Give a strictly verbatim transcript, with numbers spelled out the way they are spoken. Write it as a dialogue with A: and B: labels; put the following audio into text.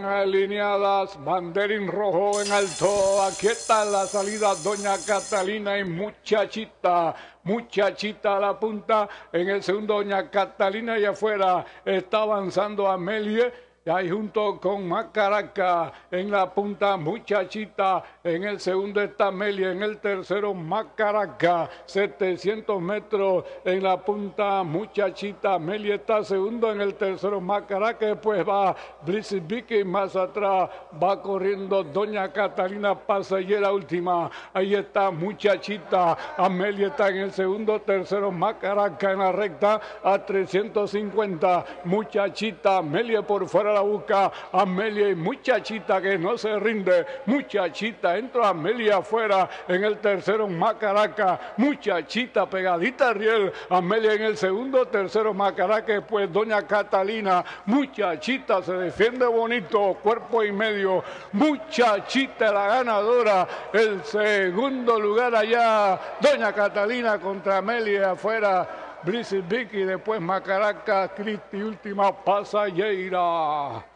A: alineadas, banderín rojo en alto. Aquí está la salida, Doña Catalina y Muchachita. Muchachita a la punta, en el segundo Doña Catalina y afuera está avanzando Amelie. Y ahí junto con Macaraca, en la punta Muchachita, en el segundo está Amelia, en el tercero Macaraca, setecientos metros en la punta Muchachita, Amelia está segundo, en el tercero Macaraca, después va Blissy Vicky, más atrás va corriendo Doña Catalina Pasellera última, ahí está Muchachita, Amelia está en el segundo, tercero Macaraca en la recta a trescientos cincuenta, Muchachita, Amelia por fuera la busca Amelia y Muchachita que no se rinde. Muchachita entra Amelia afuera en el tercero Macaraca. Muchachita pegadita a riel. Amelia en el segundo, tercero Macaraca. Después Doña Catalina. Muchachita se defiende bonito, cuerpo y medio. Muchachita la ganadora. El segundo lugar allá. Doña Catalina contra Amelia afuera. Blissy Vicky, después Macaraca, Cristi, última pasajera.